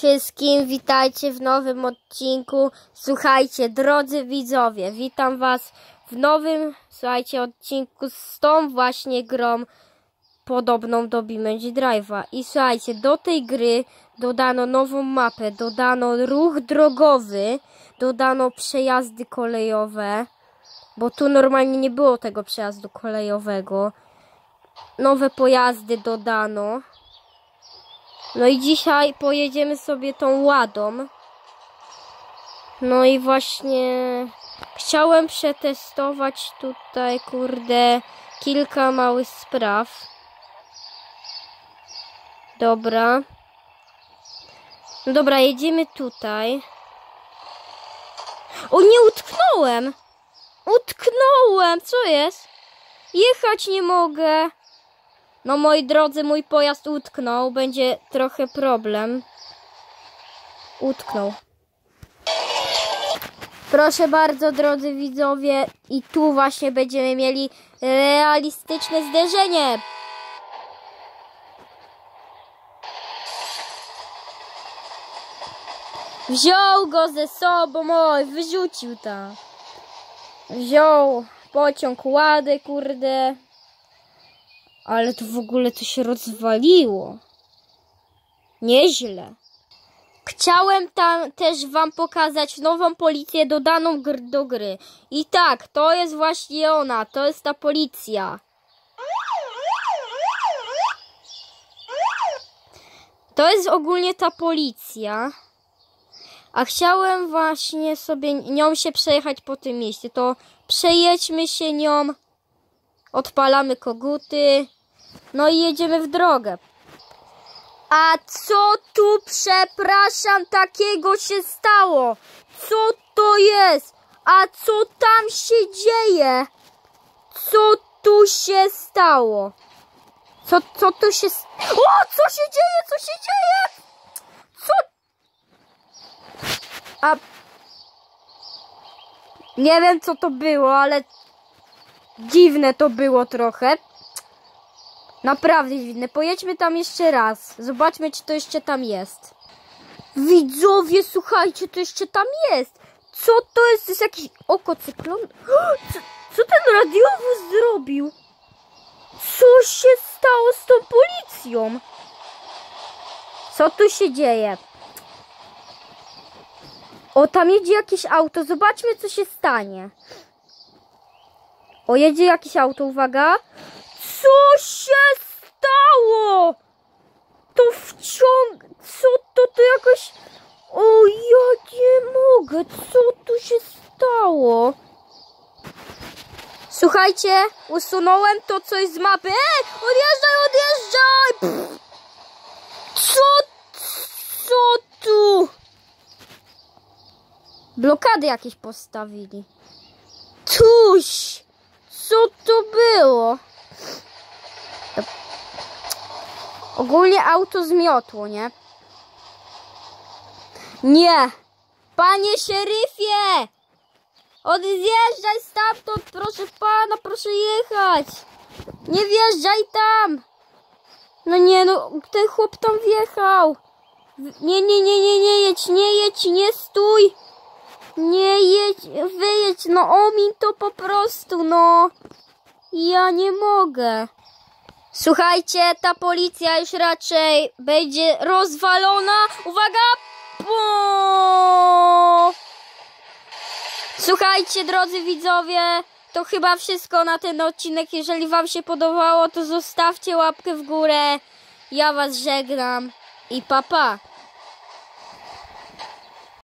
wszystkim, witajcie w nowym odcinku. Słuchajcie, drodzy widzowie, witam was w nowym, słuchajcie, odcinku z tą właśnie grą podobną do BeamNG Drive'a. I słuchajcie, do tej gry dodano nową mapę, dodano ruch drogowy, dodano przejazdy kolejowe, bo tu normalnie nie było tego przejazdu kolejowego. Nowe pojazdy dodano. No i dzisiaj pojedziemy sobie tą Ładą. No i właśnie chciałem przetestować tutaj, kurde, kilka małych spraw. Dobra. No dobra, jedziemy tutaj. O, nie utknąłem! Utknąłem! Co jest? Jechać nie mogę. No moi drodzy, mój pojazd utknął. Będzie trochę problem. Utknął. Proszę bardzo, drodzy widzowie. I tu właśnie będziemy mieli realistyczne zderzenie. Wziął go ze sobą. Oj, wyrzucił tam. Wziął pociąg Łady, kurde. Ale to w ogóle to się rozwaliło. Nieźle. Chciałem tam też wam pokazać nową policję dodaną do gry. I tak, to jest właśnie ona. To jest ta policja. To jest ogólnie ta policja. A chciałem właśnie sobie nią się przejechać po tym mieście. To przejedźmy się nią. Odpalamy koguty. No i jedziemy w drogę. A co tu, przepraszam, takiego się stało? Co to jest? A co tam się dzieje? Co tu się stało? Co tu się... O, co się dzieje? Co się dzieje? Co? A... Nie wiem, co to było, ale... Dziwne to było trochę. Naprawdę dziwne. Pojedźmy tam jeszcze raz. Zobaczmy, czy to jeszcze tam jest. Widzowie, słuchajcie, to jeszcze tam jest. Co to jest? To jest jakiś oko cyklonu? Co ten radiowóz zrobił? Co się stało z tą policją? Co tu się dzieje? O, tam jedzie jakieś auto. Zobaczmy, co się stanie. O, jedzie jakieś auto, uwaga. Co się stało? To Co to jakoś... O, ja nie mogę. Co tu się stało? Słuchajcie, usunąłem to coś z mapy. Odjeżdżaj, odjeżdżaj! Pff. Co tu? Blokady jakieś postawili. Tuś! Co to było? Ogólnie auto zmiotło, nie? Nie! Panie szeryfie! Odjeżdżaj stamtąd, proszę pana, proszę jechać! Nie wjeżdżaj tam! No nie, no ten chłop tam wjechał! Nie jedź, nie stój! Nie jedź, wyjedź, no omiń to po prostu, no! Ja nie mogę! Słuchajcie, ta policja już raczej będzie rozwalona. Uwaga! Słuchajcie, drodzy widzowie, to chyba wszystko na ten odcinek. Jeżeli wam się podobało, to zostawcie łapkę w górę. Ja was żegnam i pa pa!